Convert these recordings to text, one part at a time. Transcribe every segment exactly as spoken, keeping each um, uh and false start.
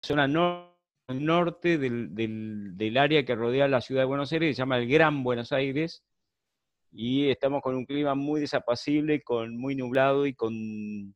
zona nor- norte del, del, del área que rodea la ciudad de Buenos Aires, que se llama el Gran Buenos Aires, y estamos con un clima muy desapacible, con muy nublado y con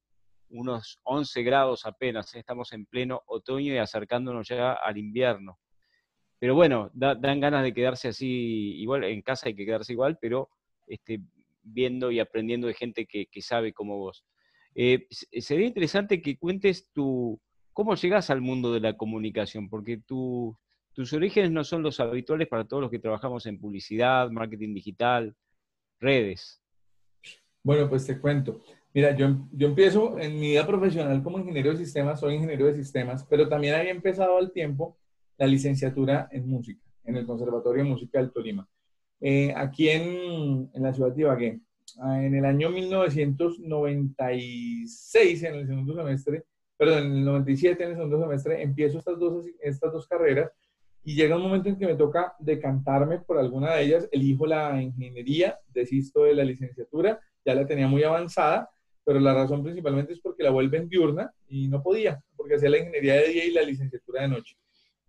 unos once grados apenas. Estamos en pleno otoño y acercándonos ya al invierno. Pero bueno, da, dan ganas de quedarse así, igual en casa hay que quedarse igual, pero este, viendo y aprendiendo de gente que, que sabe como vos. Eh, sería interesante que cuentes tu, cómo llegás al mundo de la comunicación, porque tu, tus orígenes no son los habituales para todos los que trabajamos en publicidad, marketing digital, redes. Bueno, pues te cuento. Mira, yo, yo empiezo en mi vida profesional como ingeniero de sistemas, soy ingeniero de sistemas, pero también había empezado al tiempo la licenciatura en música, en el Conservatorio de Música del Tolima, eh, aquí en, en la ciudad de Ibagué. Ah, en el año mil novecientos noventa y seis, en el segundo semestre, perdón, en el noventa y siete, en el segundo semestre, empiezo estas dos, estas dos carreras y llega un momento en que me toca decantarme por alguna de ellas, elijo la ingeniería, desisto de la licenciatura, ya la tenía muy avanzada, pero la razón principalmente es porque la vuelven diurna y no podía, porque hacía la ingeniería de día y la licenciatura de noche.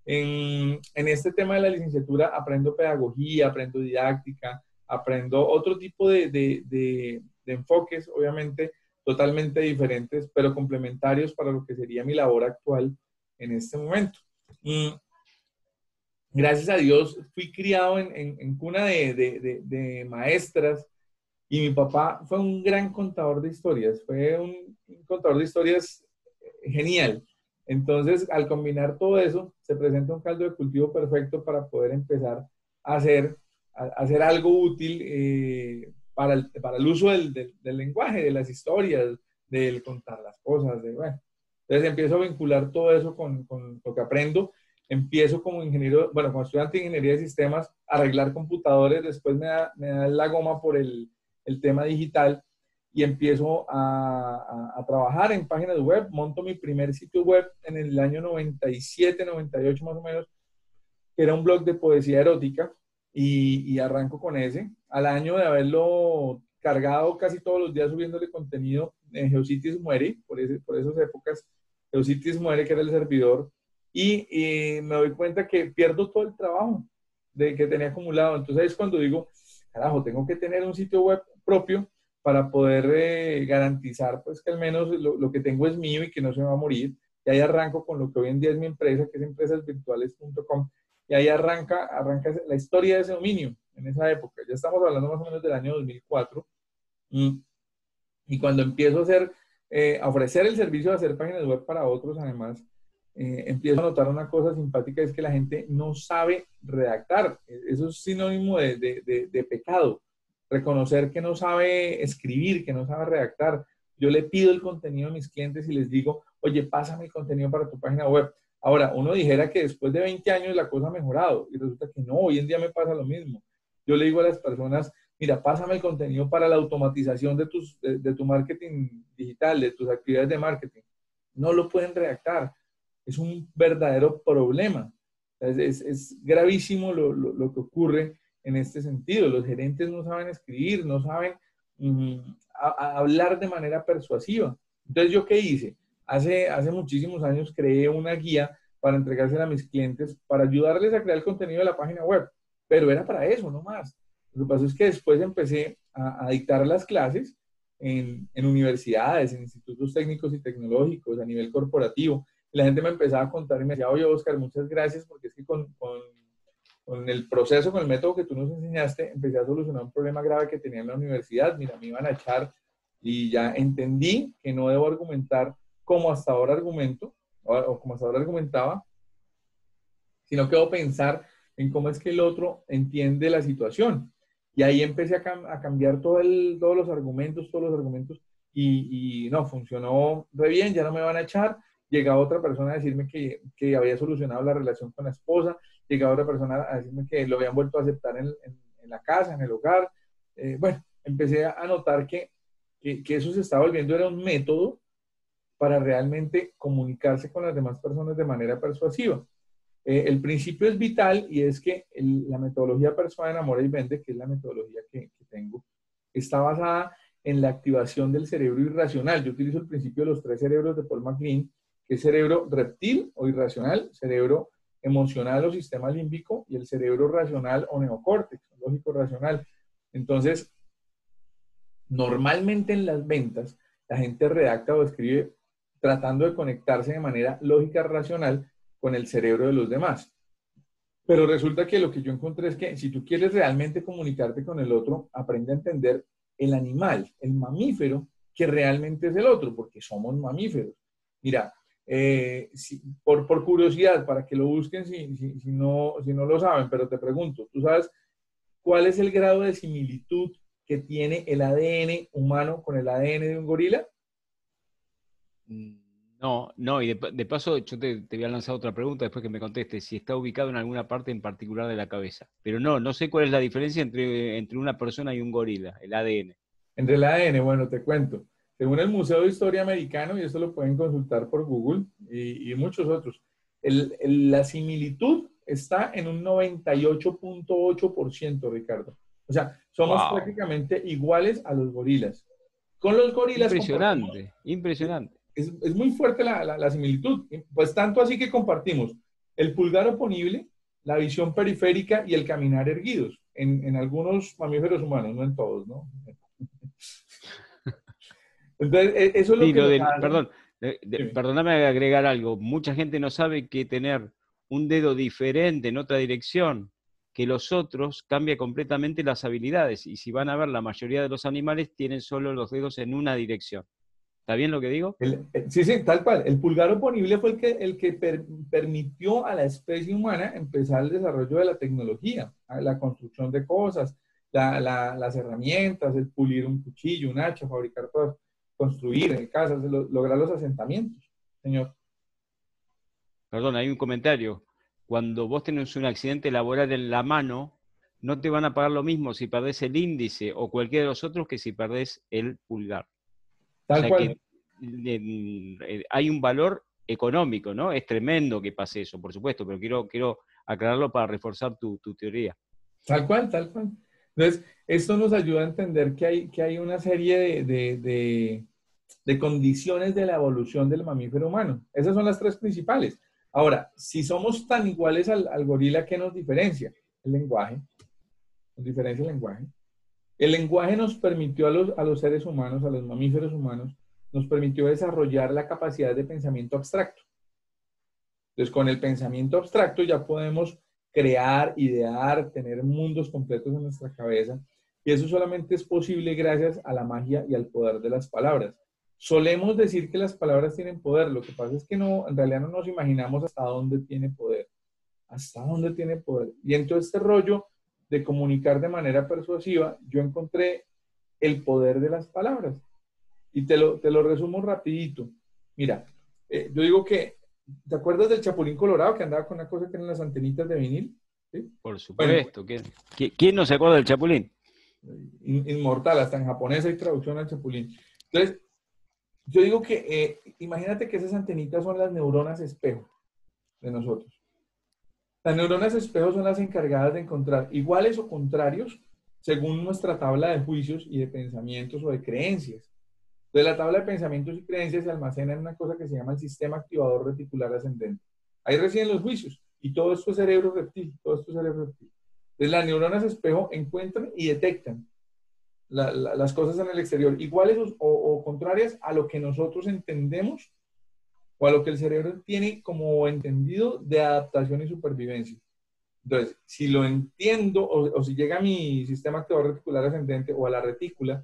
En, en este tema de la licenciatura aprendo pedagogía, aprendo didáctica, aprendo otro tipo de, de, de, de enfoques, obviamente totalmente diferentes, pero complementarios para lo que sería mi labor actual en este momento. Mm, gracias a Dios fui criado en, en, en cuna de, de, de, de maestras y mi papá fue un gran contador de historias, fue un, un contador de historias genial. Entonces, al combinar todo eso, se presenta un caldo de cultivo perfecto para poder empezar a hacer, a, a hacer algo útil eh, para, el, para el uso del, del, del lenguaje, de las historias, del contar las cosas. De, bueno. Entonces, empiezo a vincular todo eso con, con lo que aprendo. Empiezo como ingeniero, bueno, como estudiante de ingeniería de sistemas, a arreglar computadores. Después me da, me da la goma por el, el tema digital y empiezo a, a, a, trabajar en páginas web. Monto mi primer sitio web en el año noventa y siete, noventa y ocho más o menos, que era un blog de poesía erótica y, y arranco con ese. Al año de haberlo cargado casi todos los días subiéndole contenido, eh, Geocities muere, por, ese, por esas épocas, Geocities muere, que era el servidor, y, y me doy cuenta que pierdo todo el trabajo de que tenía acumulado. Entonces ahí es cuando digo, carajo, tengo que tener un sitio web propio para poder eh, garantizar pues que al menos lo, lo que tengo es mío y que no se me va a morir. Y ahí arranco con lo que hoy en día es mi empresa, que es empresas virtuales punto com, y ahí arranca, arranca la historia de ese dominio en esa época. Ya estamos hablando más o menos del año dos mil cuatro. Y, y cuando empiezo a hacer, eh, a ofrecer el servicio de hacer páginas web para otros, además, eh, empiezo a notar una cosa simpática, es que la gente no sabe redactar. Eso es sinónimo de, de, de, de pecado. Reconocer que no sabe escribir, que no sabe redactar. Yo le pido el contenido a mis clientes y les digo, oye, pásame el contenido para tu página web. Ahora, uno dijera que después de veinte años la cosa ha mejorado y resulta que no, hoy en día me pasa lo mismo. Yo le digo a las personas, mira, pásame el contenido para la automatización de, tus, de, de tu marketing digital, de tus actividades de marketing. No lo pueden redactar. Es un verdadero problema. Es, es, es gravísimo lo, lo, lo que ocurre en este sentido. Los gerentes no saben escribir, no saben um, a, a hablar de manera persuasiva. Entonces, ¿yo qué hice? Hace, hace muchísimos años creé una guía para entregársela a mis clientes, para ayudarles a crear el contenido de la página web. Pero era para eso, no más. Lo que pasó es que después empecé a, a dictar las clases en, en universidades, en institutos técnicos y tecnológicos, a nivel corporativo. Y la gente me empezaba a contar y me decía, oye, Oscar, muchas gracias, porque es que con, con, con el proceso, con el método que tú nos enseñaste, empecé a solucionar un problema grave que tenía en la universidad. Mira, me iban a echar y ya entendí que no debo argumentar como hasta ahora argumento, o, o como hasta ahora argumentaba, sino que debo pensar en cómo es que el otro entiende la situación. Y ahí empecé a, cam a cambiar todo el, todos los argumentos, todos los argumentos, y, y no, funcionó re bien, ya no me van a echar. Llegaba otra persona a decirme que, que había solucionado la relación con la esposa, llegaba otra persona a decirme que lo habían vuelto a aceptar en, en, en la casa, en el hogar. Eh, bueno, empecé a notar que, que, que eso se estaba volviendo, era un método para realmente comunicarse con las demás personas de manera persuasiva. Eh, el principio es vital y es que el, la metodología Persuade, Enamora y Vende, que es la metodología que, que tengo, está basada en la activación del cerebro irracional. Yo utilizo el principio de los tres cerebros de Paul MacLean, que es cerebro reptil o irracional, cerebro emocional o sistema límbico, y el cerebro racional o neocórtex, lógico racional. Entonces, normalmente en las ventas, la gente redacta o escribe tratando de conectarse de manera lógica racional con el cerebro de los demás. Pero resulta que lo que yo encontré es que si tú quieres realmente comunicarte con el otro, aprende a entender el animal, el mamífero, que realmente es el otro, porque somos mamíferos. Mira, eh, si, por, por curiosidad, para que lo busquen si, si, si, no, si no lo saben, pero te pregunto, ¿tú sabes cuál es el grado de similitud que tiene el A D N humano con el A D N de un gorila? No, no, y de, de paso yo te, te voy a lanzar otra pregunta después que me contestes, si está ubicado en alguna parte en particular de la cabeza. Pero no, no sé cuál es la diferencia entre, entre una persona y un gorila, el A D N. Entre el A D N, bueno, te cuento. Según el Museo de Historia Americano, y esto lo pueden consultar por Google y, y muchos otros, el, el, la similitud está en un noventa y ocho punto ocho por ciento, Ricardo. O sea, somos Wow. prácticamente iguales a los gorilas. Con los gorilas Impresionante, impresionante. Es, es muy fuerte la, la, la similitud. Pues tanto así que compartimos el pulgar oponible, la visión periférica y el caminar erguidos. En, en algunos mamíferos humanos, no en todos, ¿no? Entonces, eso es lo Sí, que lo nos del, hace. perdón, de, de, perdóname agregar algo. Mucha gente no sabe que tener un dedo diferente en otra dirección que los otros cambia completamente las habilidades. Y si van a ver, la mayoría de los animales tienen solo los dedos en una dirección. ¿Está bien lo que digo? El, sí, sí, tal cual. El pulgar oponible fue el que, el que per, permitió a la especie humana empezar el desarrollo de la tecnología, la construcción de cosas, la, la, las herramientas, el pulir un cuchillo, un hacha, fabricar cosas, construir casas, lo, lograr los asentamientos, señor. Perdón, hay un comentario. Cuando vos tenés un accidente laboral en la mano, no te van a pagar lo mismo si perdés el índice o cualquiera de los otros que si perdés el pulgar. O Tal sea cual. que eh, hay un valor económico, ¿no? Es tremendo que pase eso, por supuesto, pero quiero, quiero aclararlo para reforzar tu, tu teoría. Tal cual, tal cual. Entonces, esto nos ayuda a entender que hay, que hay una serie de, de, de, de condiciones de la evolución del mamífero humano. Esas son las tres principales. Ahora, si somos tan iguales al, al gorila, ¿qué nos diferencia? El lenguaje. Nos diferencia el lenguaje. El lenguaje nos permitió a los, a los seres humanos, a los mamíferos humanos, nos permitió desarrollar la capacidad de pensamiento abstracto. Entonces, con el pensamiento abstracto ya podemos crear, idear, tener mundos completos en nuestra cabeza. Y eso solamente es posible gracias a la magia y al poder de las palabras. Solemos decir que las palabras tienen poder. Lo que pasa es que no, en realidad no nos imaginamos hasta dónde tiene poder. Hasta dónde tiene poder. Y en todo este rollo de comunicar de manera persuasiva, yo encontré el poder de las palabras. Y te lo, te lo resumo rapidito. Mira, eh, yo digo que, ¿te acuerdas del Chapulín Colorado que andaba con una cosa que eran las antenitas de vinil? ¿Sí? Por supuesto. Bueno, ¿quién, ¿Quién no se acuerda del Chapulín? Inmortal, hasta en japonés hay traducción al Chapulín. Entonces, yo digo que, eh, imagínate que esas antenitas son las neuronas espejo de nosotros. Las neuronas espejo son las encargadas de encontrar iguales o contrarios según nuestra tabla de juicios y de pensamientos o de creencias. Entonces, la tabla de pensamientos y creencias se almacena en una cosa que se llama el sistema activador reticular ascendente. Ahí residen los juicios y todo esto es cerebro reptil, todo esto es cerebro reptil. Entonces, las neuronas espejo encuentran y detectan la, la, las cosas en el exterior, iguales o, o, o contrarias a lo que nosotros entendemos o a lo que el cerebro tiene como entendido de adaptación y supervivencia. Entonces, si lo entiendo o, o si llega a mi sistema activador reticular ascendente o a la retícula,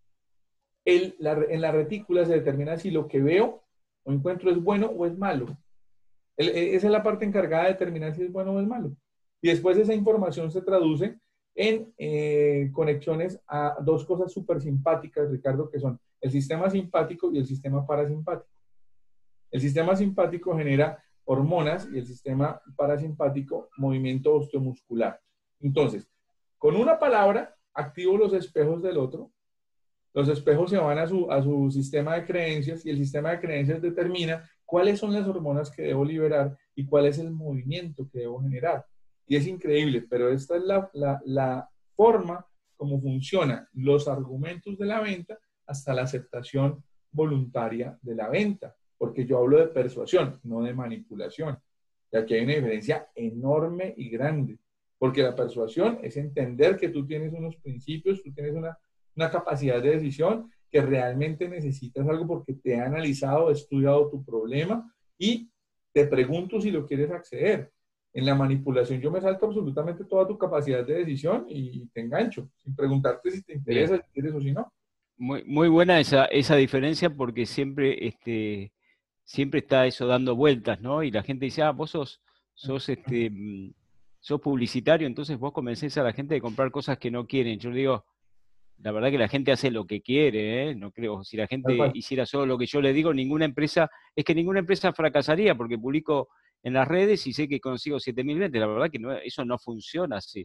el, la, en la retícula se determina si lo que veo o encuentro es bueno o es malo. El, esa es la parte encargada de determinar si es bueno o es malo. Y después esa información se traduce en eh, conexiones a dos cosas súper simpáticas, Ricardo, que son el sistema simpático y el sistema parasimpático. El sistema simpático genera hormonas y el sistema parasimpático movimiento osteomuscular. Entonces, con una palabra activo los espejos del otro. Los espejos se van a su, a su sistema de creencias y el sistema de creencias determina cuáles son las hormonas que debo liberar y cuál es el movimiento que debo generar. Y es increíble, pero esta es la, la, la forma como funcionan los argumentos de la venta hasta la aceptación voluntaria de la venta. porque yo hablo de persuasión, no de manipulación. Y aquí hay una diferencia enorme y grande, porque la persuasión es entender que tú tienes unos principios, tú tienes una, una capacidad de decisión, que realmente necesitas algo porque te he analizado, he estudiado tu problema y te pregunto si lo quieres acceder. En la manipulación yo me salto absolutamente toda tu capacidad de decisión y te engancho, sin preguntarte si te interesa, Bien. si quieres o si no. Muy, muy buena esa, esa diferencia porque siempre, este, siempre está eso dando vueltas, ¿no? Y la gente dice, ah, vos sos, sos, este, mm, sos publicitario, entonces vos convencés a la gente de comprar cosas que no quieren. Yo le digo, la verdad que la gente hace lo que quiere, ¿eh? No creo, si la gente Tal cual. hiciera solo lo que yo le digo, ninguna empresa, es que ninguna empresa fracasaría porque publico en las redes y sé que consigo siete mil ventas. La verdad que no, eso no funciona así.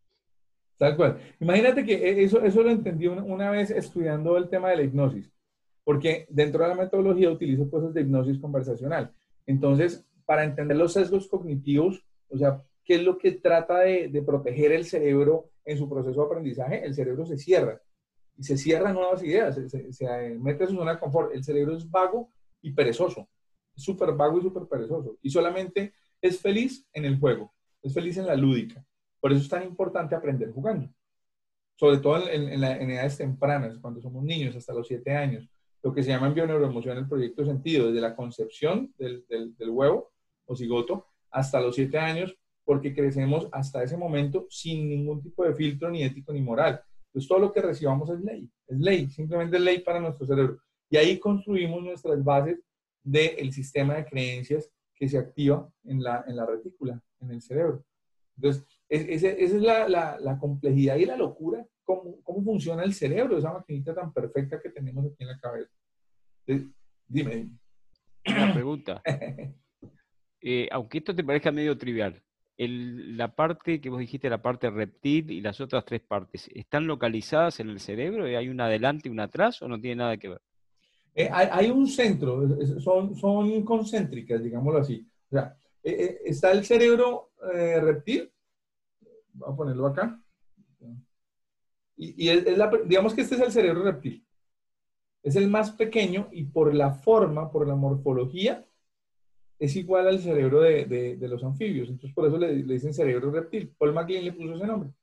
Tal cual. Imagínate que e, eso, eso lo entendí una, una vez estudiando el tema de la hipnosis, porque dentro de la metodología utilizo cosas de hipnosis conversacional. Entonces, para entender los sesgos cognitivos, o sea, qué es lo que trata de, de proteger el cerebro en su proceso de aprendizaje, el cerebro se cierra y se cierran nuevas ideas, se, se, se mete en su zona de confort. El cerebro es vago y perezoso, es súper vago y súper perezoso, y solamente es feliz en el juego, es feliz en la lúdica. Por eso es tan importante aprender jugando, sobre todo en, en, en edades tempranas, cuando somos niños, hasta los siete años. Lo que se llama en bioneuroemoción el proyecto de sentido, desde la concepción del, del, del huevo o cigoto hasta los siete años, porque crecemos hasta ese momento sin ningún tipo de filtro, ni ético, ni moral. Entonces, todo lo que recibamos es ley, es ley, simplemente es ley para nuestro cerebro. Y ahí construimos nuestras bases del sistema de creencias que se activa en la, en la retícula, en el cerebro. Entonces, es, esa es la, la, la complejidad y la locura, cómo, cómo funciona el cerebro, esa maquinita tan perfecta que tenemos aquí en la cabeza. Entonces, dime, dime. Una pregunta. Eh, aunque esto te parezca medio trivial, el- la parte que vos dijiste, la parte reptil y las otras tres partes, ¿están localizadas en el cerebro? ¿Y hay una adelante y una atrás o no tiene nada que ver? Eh, hay, hay, un centro, es, son, son concéntricas, digámoslo así. O sea, eh, eh, está el cerebro eh, reptil, vamos a ponerlo acá, y, y es, es la, digamos que este es el cerebro reptil. Es el más pequeño y por la forma, por la morfología, es igual al cerebro de, de, de los anfibios. Entonces, por eso le, le dicen cerebro reptil. Paul MacLean le puso ese nombre.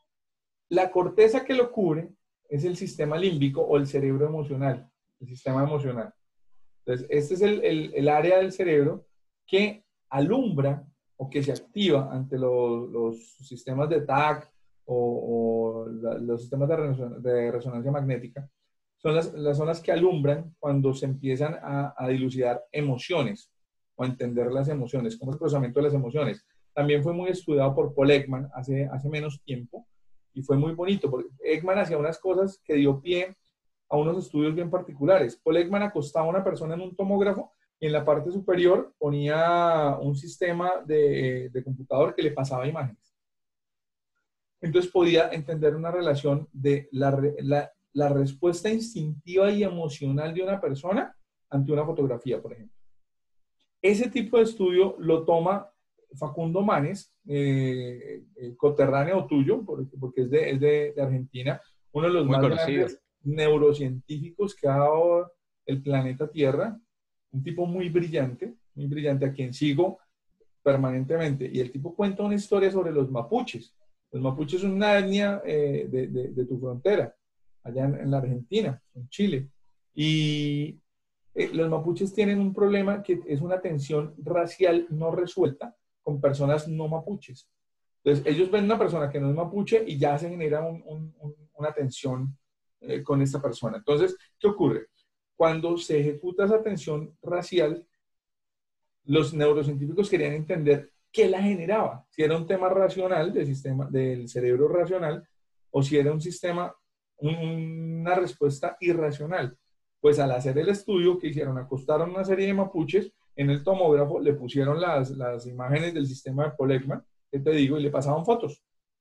La corteza que lo cubre es el sistema límbico o el cerebro emocional, el sistema emocional. Entonces, este es el, el, el área del cerebro que alumbra o que se activa ante los, los sistemas de T A C o, o la, los sistemas de resonancia, de resonancia magnética. Son las, las zonas que alumbran cuando se empiezan a, a dilucidar emociones o a entender las emociones, como el procesamiento de las emociones. También fue muy estudiado por Paul Ekman hace, hace menos tiempo y fue muy bonito, porque Ekman hacía unas cosas que dio pie a unos estudios bien particulares. Paul Ekman acostaba a una persona en un tomógrafo y en la parte superior ponía un sistema de, de computador que le pasaba imágenes. Entonces podía entender una relación de la, la, la respuesta instintiva y emocional de una persona ante una fotografía, por ejemplo. Ese tipo de estudio lo toma Facundo Manes, eh, eh, coterráneo tuyo, porque, porque es, de, es de, de Argentina, uno de los Muy más conocido. grandes neurocientíficos que ha dado el planeta Tierra, un tipo muy brillante, muy brillante, a quien sigo permanentemente. Y el tipo cuenta una historia sobre los mapuches. Los mapuches son una etnia eh, de, de, de tu frontera, allá en, en la Argentina, en Chile. Y eh, los mapuches tienen un problema que es una tensión racial no resuelta con personas no mapuches. Entonces, ellos ven una persona que no es mapuche y ya se genera un, un, un, una tensión eh, con esta persona. Entonces, ¿qué ocurre? Cuando se ejecuta esa tensión racial, los neurocientíficos querían entender qué la generaba, si era un tema racional del sistema del cerebro racional o si era un sistema, una respuesta irracional. Pues al hacer el estudio que hicieron, acostaron una serie de mapuches en el tomógrafo, le pusieron las, las imágenes del sistema de Paul Ekman, que te digo, y le pasaban fotos.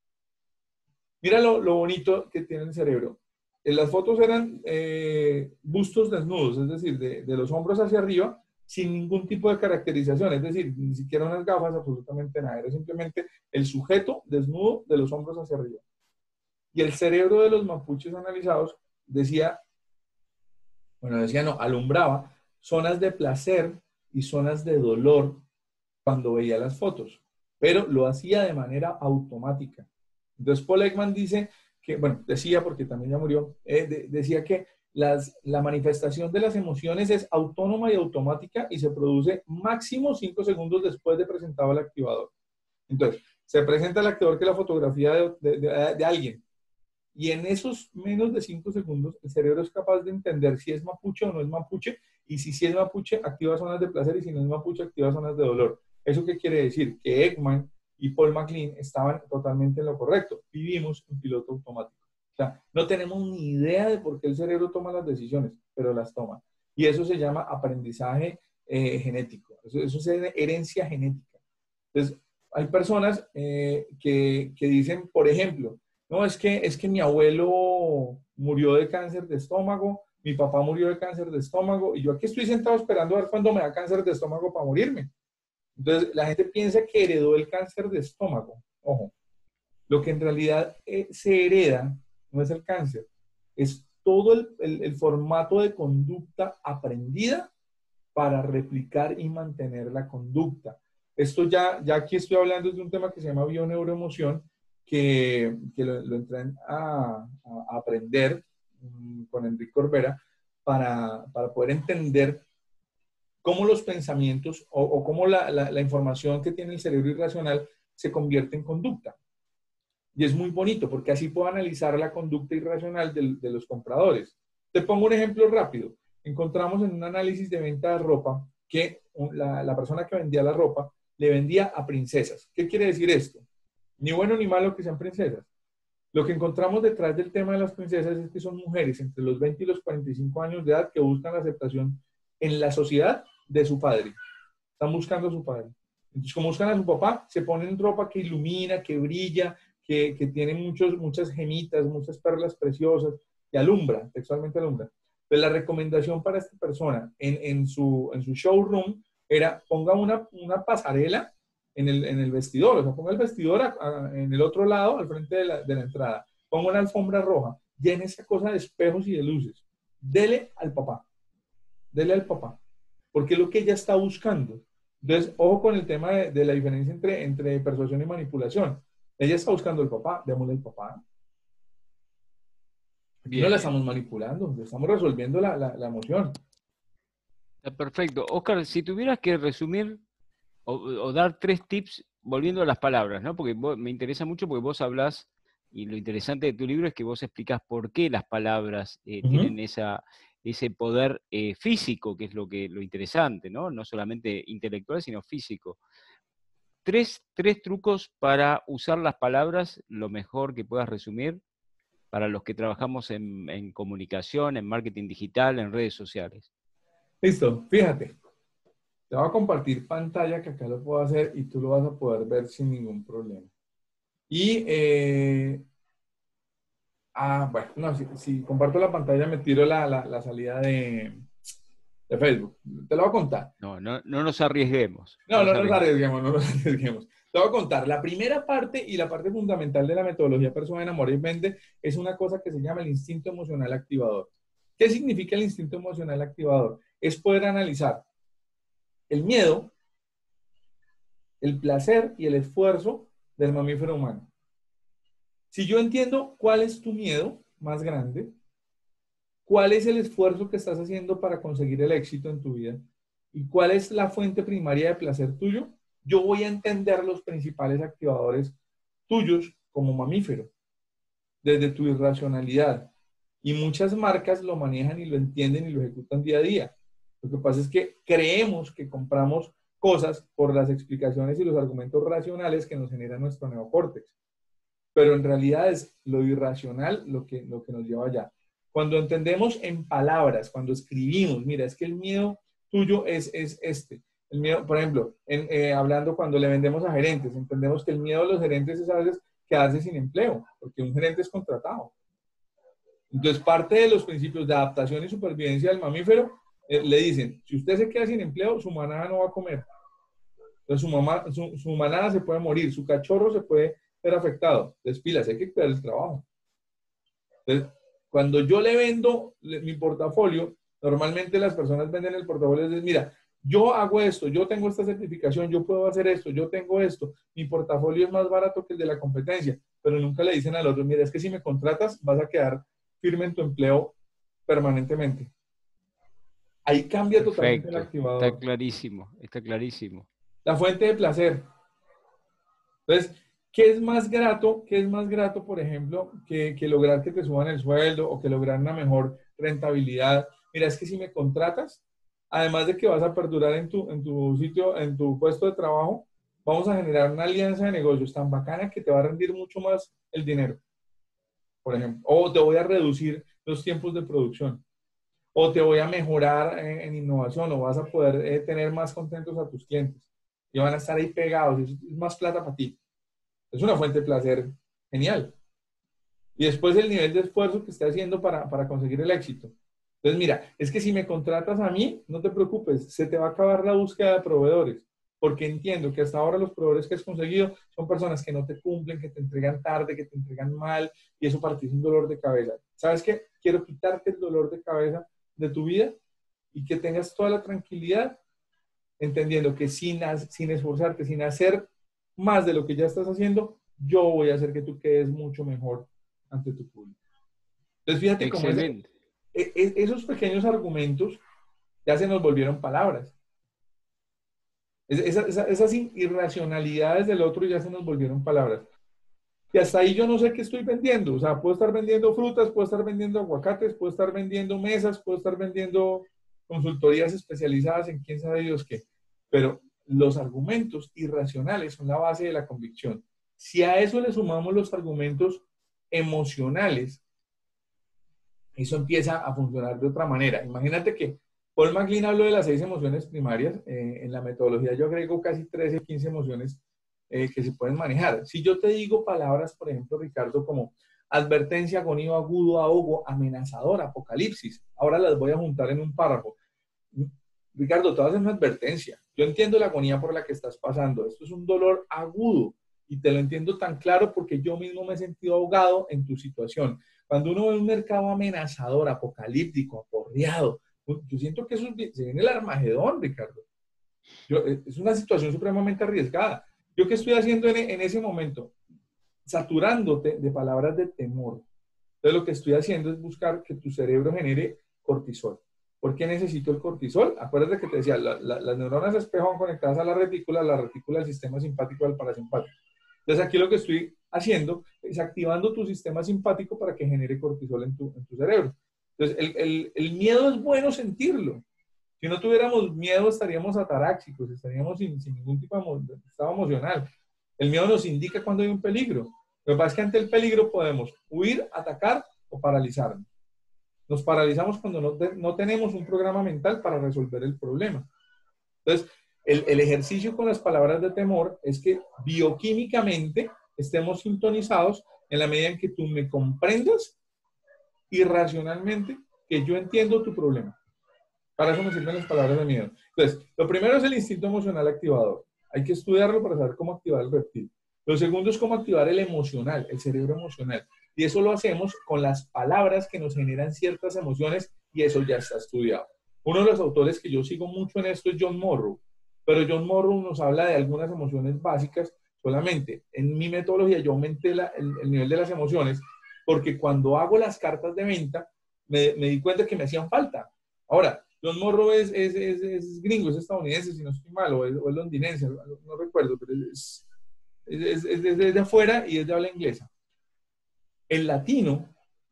Mira lo, lo bonito que tiene el cerebro. En las fotos eran eh, bustos desnudos, es decir, de, de los hombros hacia arriba, sin ningún tipo de caracterización, es decir, ni siquiera unas gafas, absolutamente nada, era simplemente el sujeto desnudo de los hombros hacia arriba. Y el cerebro de los mapuches analizados decía, bueno, decía no, alumbraba zonas de placer y zonas de dolor cuando veía las fotos, pero lo hacía de manera automática. Entonces Paul Ekman dice que, bueno, decía, porque también ya murió, eh, de, decía que las, la manifestación de las emociones es autónoma y automática y se produce máximo cinco segundos después de presentado el activador. Entonces, se presenta el activador, que es la fotografía de, de, de, de alguien, y en esos menos de cinco segundos el cerebro es capaz de entender si es mapuche o no es mapuche, y si sí es mapuche, activa zonas de placer, y si no es mapuche, activa zonas de dolor. ¿Eso qué quiere decir? Que Ekman y Paul MacLean estaban totalmente en lo correcto. Vivimos en piloto automático. O sea, no tenemos ni idea de por qué el cerebro toma las decisiones, pero las toma. Y eso se llama aprendizaje eh, genético. Eso, eso es herencia genética. Entonces, hay personas eh, que, que dicen, por ejemplo, no, es que, es que mi abuelo murió de cáncer de estómago, mi papá murió de cáncer de estómago, y yo aquí estoy sentado esperando a ver cuándo me da cáncer de estómago para morirme. Entonces, la gente piensa que heredó el cáncer de estómago. Ojo, lo que en realidad eh, se hereda no es el cáncer, es todo el, el, el formato de conducta aprendida para replicar y mantener la conducta. Esto ya, ya aquí estoy hablando de un tema que se llama bioneuroemoción, que, que lo, lo entran a, a, aprender um, con Enrique Corbera para, para poder entender cómo los pensamientos o, o cómo la, la, la información que tiene el cerebro irracional se convierte en conducta. Y es muy bonito porque así puedo analizar la conducta irracional de, de los compradores. Te pongo un ejemplo rápido. Encontramos en un análisis de venta de ropa que la, la persona que vendía la ropa le vendía a princesas. ¿Qué quiere decir esto? Ni bueno ni malo que sean princesas. Lo que encontramos detrás del tema de las princesas es que son mujeres entre los veinte y los cuarenta y cinco años de edad que buscan la aceptación en la sociedad de su padre. Están buscando a su padre. Entonces, como buscan a su papá, se ponen ropa que ilumina, que brilla, que, que tiene muchos, muchas gemitas, muchas perlas preciosas, que alumbra, textualmente alumbra. Pues la recomendación para esta persona en, en, su, en su showroom era ponga una, una pasarela en el, en el vestidor, o sea, ponga el vestidor a, a, en el otro lado, al frente de la, de la entrada, ponga una alfombra roja, llene esa cosa de espejos y de luces, dele al papá, dele al papá, porque es lo que ella está buscando. Entonces, ojo con el tema de, de la diferencia entre, entre persuasión y manipulación. Ella está buscando al papá, démosle al papá. Aquí bien, no la estamos manipulando, le estamos resolviendo la, la, la emoción. Está perfecto. Oscar, si tuvieras que resumir o, o dar tres tips, volviendo a las palabras, ¿no? Porque vos, me interesa mucho porque vos hablás, y lo interesante de tu libro es que vos explicás por qué las palabras eh, uh-huh. tienen esa, ese poder eh, físico, que es lo, que, lo interesante, ¿no? No solamente intelectual, sino físico. Tres, tres trucos para usar las palabras lo mejor que puedas resumir para los que trabajamos en, en comunicación, en marketing digital, en redes sociales. Listo, fíjate. Te voy a compartir pantalla, que acá lo puedo hacer y tú lo vas a poder ver sin ningún problema. Y, eh, ah, bueno, no, si, si comparto la pantalla me tiro la, la, la salida de, de Facebook. Te lo voy a contar. No, no, no nos arriesguemos. No, no, no nos arriesguemos, no nos arriesguemos. Te voy a contar. La primera parte y la parte fundamental de la metodología Persona, Enamora y Vende es una cosa que se llama el instinto emocional activador. ¿Qué significa el instinto emocional activador? Es poder analizar el miedo, el placer y el esfuerzo del mamífero humano. Si yo entiendo cuál es tu miedo más grande, cuál es el esfuerzo que estás haciendo para conseguir el éxito en tu vida y cuál es la fuente primaria de placer tuyo, yo voy a entender los principales activadores tuyos como mamífero, desde tu irracionalidad. Y muchas marcas lo manejan y lo entienden y lo ejecutan día a día. Lo que pasa es que creemos que compramos cosas por las explicaciones y los argumentos racionales que nos genera nuestro neocórtex. Pero en realidad es lo irracional lo que, lo que nos lleva allá. Cuando entendemos en palabras, cuando escribimos, mira, es que el miedo tuyo es, es este. El miedo, por ejemplo, en, eh, hablando cuando le vendemos a gerentes, entendemos que el miedo de los gerentes es a veces quedarse sin empleo, porque un gerente es contratado. Entonces, parte de los principios de adaptación y supervivencia del mamífero, eh, le dicen, si usted se queda sin empleo, su manada no va a comer. Entonces, su, mamá, su, su manada se puede morir, su cachorro se puede ver afectado. Entonces, pilas, hay que cuidar el trabajo. Entonces, cuando yo le vendo mi portafolio, Normalmente las personas venden el portafolio y dicen, mira, yo hago esto, yo tengo esta certificación, yo puedo hacer esto, yo tengo esto, mi portafolio es más barato que el de la competencia, pero nunca le dicen al otro, mira, es que si me contratas vas a quedar firme en tu empleo permanentemente. Ahí cambia totalmente el Perfecto, está activador. clarísimo, está clarísimo. La fuente de placer. Entonces, ¿qué es más grato? ¿Qué es más grato, por ejemplo, que, que lograr que te suban el sueldo o que lograr una mejor rentabilidad? Mira, es que si me contratas, además de que vas a perdurar en tu, en tu sitio, en tu puesto de trabajo, vamos a generar una alianza de negocios tan bacana que te va a rendir mucho más el dinero, por ejemplo. O te voy a reducir los tiempos de producción. O te voy a mejorar en, en innovación, o vas a poder eh, tener más contentos a tus clientes. Y van a estar ahí pegados, es, es más plata para ti. Es una fuente de placer genial. Y después el nivel de esfuerzo que esté haciendo para, para conseguir el éxito. Entonces, mira, es que si me contratas a mí, no te preocupes, se te va a acabar la búsqueda de proveedores, porque entiendo que hasta ahora los proveedores que has conseguido son personas que no te cumplen, que te entregan tarde, que te entregan mal, y eso para ti es un dolor de cabeza. ¿Sabes qué? Quiero quitarte el dolor de cabeza de tu vida y que tengas toda la tranquilidad, entendiendo que sin, sin esforzarte, sin hacer más de lo que ya estás haciendo, yo voy a hacer que tú quedes mucho mejor ante tu público. Entonces, fíjate cómo ese, e, esos pequeños argumentos ya se nos volvieron palabras. Esa, esa, esas irracionalidades del otro ya se nos volvieron palabras. Y hasta ahí yo no sé qué estoy vendiendo. O sea, puedo estar vendiendo frutas, puedo estar vendiendo aguacates, puedo estar vendiendo mesas, puedo estar vendiendo consultorías especializadas en quién sabe Dios qué. Pero los argumentos irracionales son la base de la convicción. Si a eso le sumamos los argumentos emocionales, eso empieza a funcionar de otra manera. Imagínate que Paul MacLean habló de las seis emociones primarias. Eh, en la metodología yo agrego casi trece, quince emociones eh, que se pueden manejar. Si yo te digo palabras, por ejemplo, Ricardo, como advertencia, agonía, agudo, ahogo, amenazador, apocalipsis, ahora las voy a juntar en un párrafo. Ricardo, te vas a hacer una advertencia. Yo entiendo la agonía por la que estás pasando. Esto es un dolor agudo y te lo entiendo tan claro porque yo mismo me he sentido ahogado en tu situación. Cuando uno ve un mercado amenazador, apocalíptico, aporreado, yo siento que eso se viene el Armagedón, Ricardo. Yo, es una situación supremamente arriesgada. ¿Yo qué estoy haciendo en, en ese momento? Saturándote de palabras de temor. Entonces lo que estoy haciendo es buscar que tu cerebro genere cortisol. ¿Por qué necesito el cortisol? Acuérdate que te decía, la, la, las neuronas espejo conectadas a la retícula, la retícula al sistema simpático y al parasimpático. Entonces aquí lo que estoy haciendo es activando tu sistema simpático para que genere cortisol en tu, en tu cerebro. Entonces el, el, el miedo es bueno sentirlo. Si no tuviéramos miedo estaríamos ataráxicos, estaríamos sin, sin ningún tipo de estado emocional. El miedo nos indica cuando hay un peligro. Lo que pasa es que ante el peligro podemos huir, atacar o paralizarnos. Nos paralizamos cuando no, te, no tenemos un programa mental para resolver el problema. Entonces, el, el ejercicio con las palabras de temor es que bioquímicamente estemos sintonizados en la medida en que tú me comprendas irracionalmente que yo entiendo tu problema. Para eso me sirven las palabras de miedo. Entonces, lo primero es el instinto emocional activador. Hay que estudiarlo para saber cómo activar el reptil. Lo segundo es cómo activar el emocional, el cerebro emocional. Y eso lo hacemos con las palabras que nos generan ciertas emociones y eso ya está estudiado. Uno de los autores que yo sigo mucho en esto es John Morrow. Pero John Morrow nos habla de algunas emociones básicas solamente. En mi metodología yo aumenté la, el, el nivel de las emociones porque cuando hago las cartas de venta me, me di cuenta que me hacían falta. Ahora, John Morrow es, es, es, es gringo, es estadounidense, si no estoy mal, o es, o es londinense, no, no recuerdo, pero es, es, es, es de afuera y es de habla inglesa. El latino,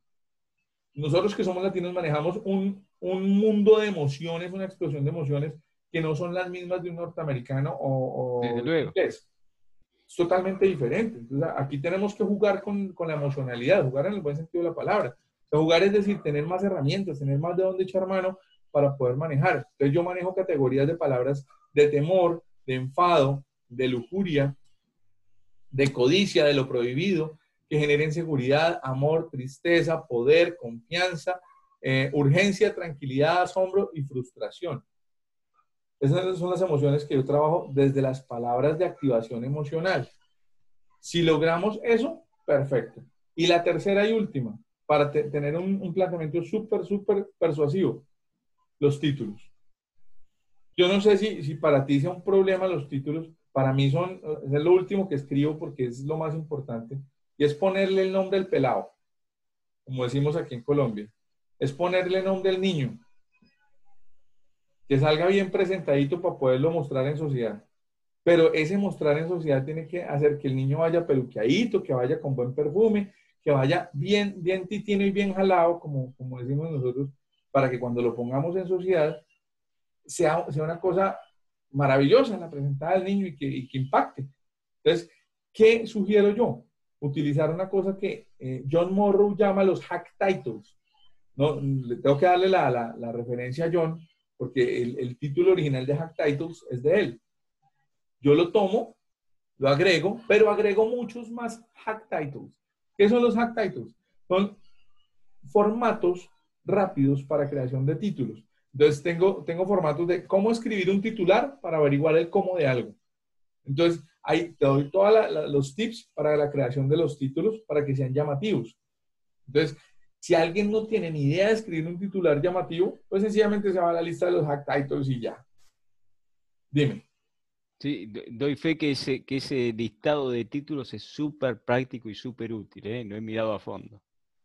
nosotros que somos latinos manejamos un, un mundo de emociones, una explosión de emociones que no son las mismas de un norteamericano o, o Desde luego. inglés. Es totalmente diferente. Entonces, aquí tenemos que jugar con, con la emocionalidad, jugar en el buen sentido de la palabra. O sea, jugar es decir, tener más herramientas, tener más de dónde echar mano para poder manejar. Entonces yo manejo categorías de palabras de temor, de enfado, de lujuria, de codicia, de lo prohibido, que generen seguridad, amor, tristeza, poder, confianza, eh, urgencia, tranquilidad, asombro y frustración. Esas son las emociones que yo trabajo desde las palabras de activación emocional. Si logramos eso, perfecto. Y la tercera y última, para te, tener un, un planteamiento súper, súper persuasivo. los títulos. Yo no sé si, si para ti sea un problema los títulos. Para mí son, es lo último que escribo porque es lo más importante. Y es ponerle el nombre al pelado, como decimos aquí en Colombia. Es ponerle el nombre al niño. Que salga bien presentadito para poderlo mostrar en sociedad. Pero ese mostrar en sociedad tiene que hacer que el niño vaya peluqueadito, que vaya con buen perfume, que vaya bien, bien titino y bien jalado, como, como decimos nosotros, para que cuando lo pongamos en sociedad sea, sea una cosa maravillosa en la presentada del niño y que, y que impacte. Entonces, ¿qué sugiero yo? Utilizar una cosa que eh, John Morrow llama los hack titles. No, le tengo que darle la, la, la referencia a John, porque el, el título original de hack titles es de él. Yo lo tomo, lo agrego, pero agrego muchos más hack titles. ¿Qué son los hack titles? Son formatos rápidos para creación de títulos. Entonces, tengo, tengo formatos de cómo escribir un titular para averiguar el cómo de algo. Entonces, ahí te doy todos los tips para la creación de los títulos para que sean llamativos. Entonces, si alguien no tiene ni idea de escribir un titular llamativo, pues sencillamente se va a la lista de los hack titles y ya. Dime. Sí, doy fe que ese, que ese listado de títulos es súper práctico y súper útil, ¿eh? Lo he mirado a fondo.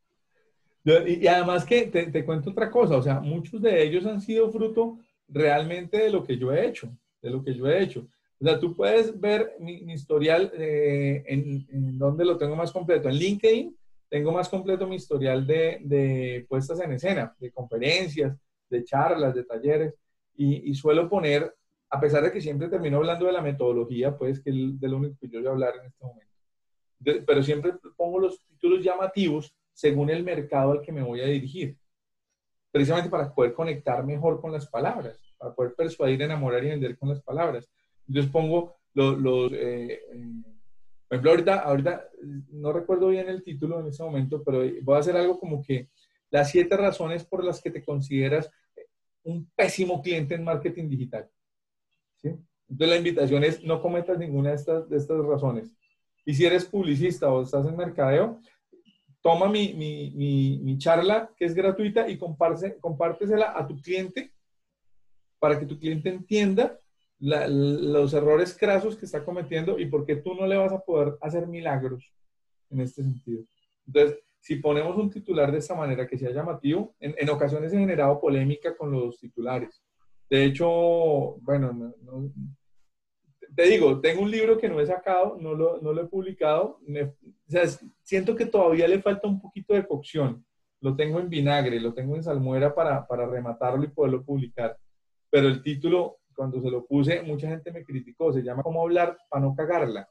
Y, y además que te, te cuento otra cosa, o sea, muchos de ellos han sido fruto realmente de lo que yo he hecho, de lo que yo he hecho. O sea, tú puedes ver mi, mi historial eh, en, en donde lo tengo más completo. En LinkedIn tengo más completo mi historial de, de puestas en escena, de conferencias, de charlas, de talleres, y, y suelo poner, a pesar de que siempre termino hablando de la metodología, pues que es de lo único que yo voy a hablar en este momento. De, pero siempre pongo los títulos llamativos según el mercado al que me voy a dirigir, precisamente para poder conectar mejor con las palabras, para poder persuadir, enamorar y vender con las palabras. Entonces pongo los, los eh, eh, por ejemplo, ahorita, ahorita no recuerdo bien el título en ese momento, pero voy a hacer algo como que las siete razones por las que te consideras un pésimo cliente en marketing digital. ¿Sí? Entonces la invitación es no cometas ninguna de estas, de estas razones. Y si eres publicista o estás en mercadeo, toma mi, mi, mi, mi charla, que es gratuita, y comparte, compártesela a tu cliente para que tu cliente entienda la, los errores crasos que está cometiendo y por qué tú no le vas a poder hacer milagros en este sentido. Entonces, si ponemos un titular de esta manera que sea llamativo, en, en ocasiones he generado polémica con los titulares. De hecho, bueno, no, no, te digo, tengo un libro que no he sacado, no lo, no lo he publicado. Me, o sea, siento que todavía le falta un poquito de cocción. Lo tengo en vinagre, lo tengo en salmuera para, para rematarlo y poderlo publicar. Pero el título, cuando se lo puse, mucha gente me criticó. Se llama ¿Cómo hablar para no cagarla?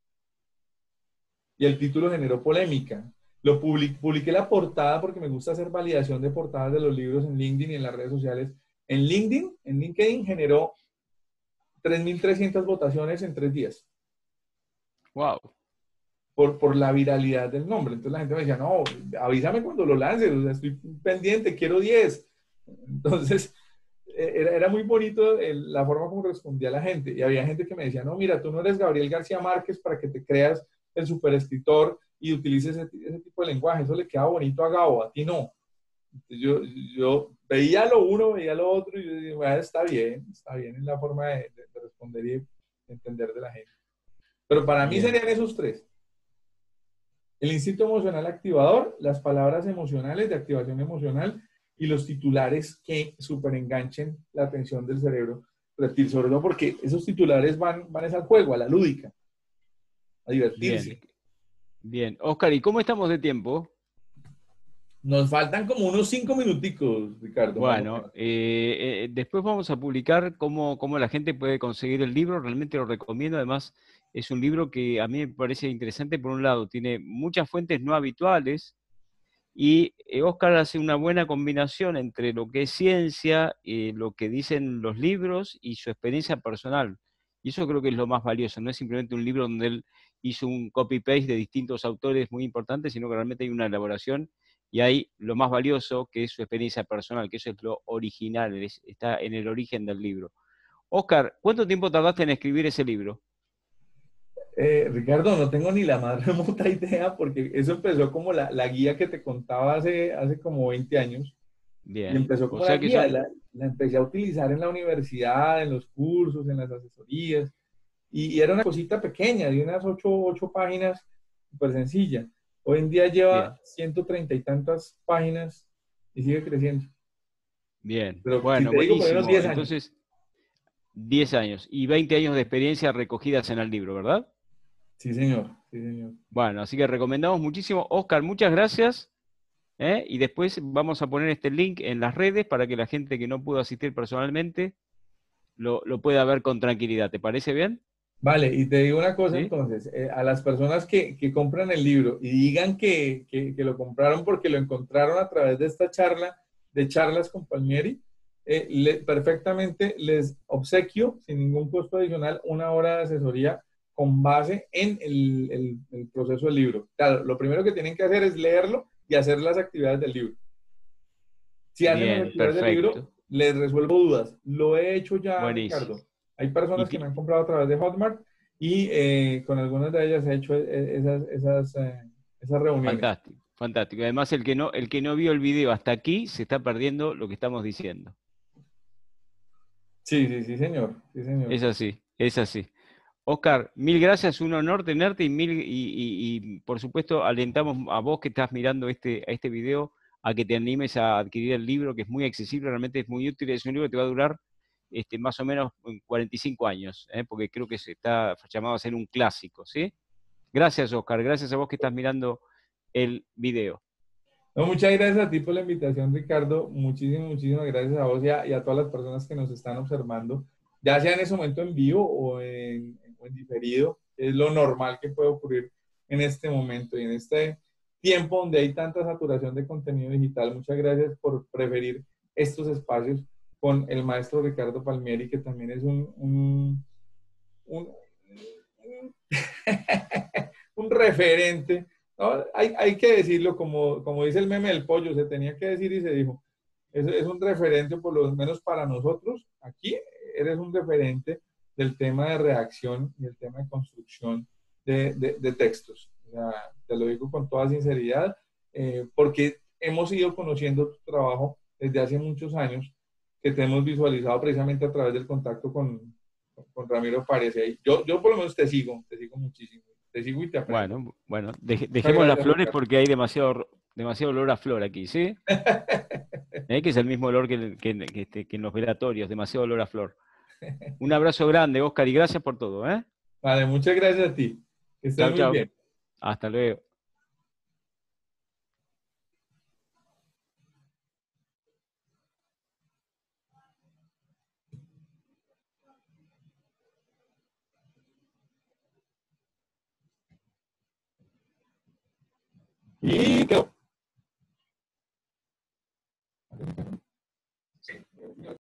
Y el título generó polémica. Lo publiqué, publiqué la portada porque me gusta hacer validación de portadas de los libros en LinkedIn y en las redes sociales. En LinkedIn, en LinkedIn generó tres mil trescientas votaciones en tres días. Wow. Por, por la viralidad del nombre. Entonces la gente me decía, no, avísame cuando lo lances, o sea, estoy pendiente, quiero diez. Entonces, era, era muy bonito el, la forma como respondía la gente. Y había gente que me decía, no, mira, tú no eres Gabriel García Márquez para que te creas el superescritor y utilices ese, ese tipo de lenguaje. Eso le queda bonito a Gabo, a ti no. Entonces, yo, yo veía lo uno, veía lo otro, y yo dije, bueno, está bien, está bien, es la forma de, de, de responder y de entender de la gente. Pero para mí Bien. serían esos tres. El instinto emocional activador, las palabras emocionales de activación emocional y los titulares que super enganchen la atención del cerebro reptil, sobre todo porque esos titulares van, van al juego, a la lúdica, a divertirse. Bien. Bien. Oscar, ¿y cómo estamos de tiempo? Nos faltan como unos cinco minuticos, Ricardo. Bueno, eh, eh, después vamos a publicar cómo, cómo la gente puede conseguir el libro. Realmente lo recomiendo. Además, es un libro que a mí me parece interesante. Por un lado, tiene muchas fuentes no habituales y eh, Oscar hace una buena combinación entre lo que es ciencia, eh, lo que dicen los libros y su experiencia personal. Y eso creo que es lo más valioso. No es simplemente un libro donde él hizo un copy-paste de distintos autores muy importantes, sino que realmente hay una elaboración. Y hay lo más valioso, que es su experiencia personal, que eso es lo original, es, está en el origen del libro. Oscar, ¿cuánto tiempo tardaste en escribir ese libro? Eh, Ricardo, no tengo ni la más remota idea porque eso empezó como la, la guía que te contaba hace, hace como veinte años. Y Bien, empezó o como la sea que guía. son, La, la empecé a utilizar en la universidad, en los cursos, en las asesorías, y, y era una cosita pequeña, de unas ocho, ocho páginas, súper sencilla. Hoy en día Bien, lleva ciento treinta y tantas páginas y sigue creciendo. bien. Pero si Bueno, te digo, por unos buenísimo. diez años. Entonces, diez años y veinte años de experiencia recogidas en el libro, ¿verdad? Sí, señor, sí, señor. Bueno, así que recomendamos muchísimo. Oscar, muchas gracias. ¿eh? Y después vamos a poner este link en las redes para que la gente que no pudo asistir personalmente lo, lo pueda ver con tranquilidad. ¿Te parece bien? Vale, y te digo una cosa ¿Sí? entonces, eh, a las personas que, que compran el libro y digan que, que, que lo compraron porque lo encontraron a través de esta charla, de charlas con Palmieri, eh, le, perfectamente les obsequio, sin ningún costo adicional, una hora de asesoría con base en el, el, el proceso del libro. Claro, lo primero que tienen que hacer es leerlo y hacer las actividades del libro. Si hacen las Bien, actividades del libro, perfecto. les resuelvo dudas. Lo he hecho ya, Buenísimo. Ricardo. Hay Y personas que me ti- han comprado a través de Hotmart y eh, con algunas de ellas he hecho eh, esas, esas, eh, esas reuniones. fantástico, fantástico. Además, el que no, el que no vio el video hasta aquí se está perdiendo lo que estamos diciendo. Sí, sí, sí, señor. Sí, señor. Es así, es así. Oscar, mil gracias, un honor tenerte y, mil, y, y- y, por supuesto alentamos a vos que estás mirando este, a este video a que te animes a adquirir el libro, que es muy accesible, realmente es muy útil, es un libro que te va a durar este, más o menos cuarenta y cinco años, ¿eh? Porque creo que se está llamado a ser un clásico, ¿sí? Gracias, Oscar, gracias a vos que estás mirando el video. No, muchas gracias a ti por la invitación, Ricardo. Muchísimas, muchísimas gracias a vos y a, y a todas las personas que nos están observando, ya sea en ese momento en vivo o en, o en diferido. Es lo normal que puede ocurrir en este momento y en este tiempo donde hay tanta saturación de contenido digital. Muchas gracias por preferir estos espacios con el maestro Ricardo Palmieri, que también es un, un, un, un, un referente, ¿no? Hay, hay que decirlo, como, como dice el meme del pollo, se tenía que decir y se dijo. Es, es un referente, por lo menos para nosotros. Aquí eres un referente del tema de redacción y el tema de construcción de, de, de textos. O sea, te lo digo con toda sinceridad, eh, porque hemos ido conociendo tu trabajo desde hace muchos años, que te hemos visualizado precisamente a través del contacto con, con Ramiro Párez. Yo, yo por lo menos te sigo, te sigo muchísimo. Te sigo y te aprendo. Bueno, bueno, deje- Muchas dejemos las gracias, flores Ricardo. porque hay demasiado, demasiado olor a flor aquí, ¿sí? ¿Eh? Que es el mismo olor que, que, que, este, que en los velatorios, demasiado olor a flor. Un abrazo grande, Oscar, y gracias por todo, ¿eh? Vale, muchas gracias a ti. Que estés Chao, muy chao. bien. Hasta luego. Y quedó.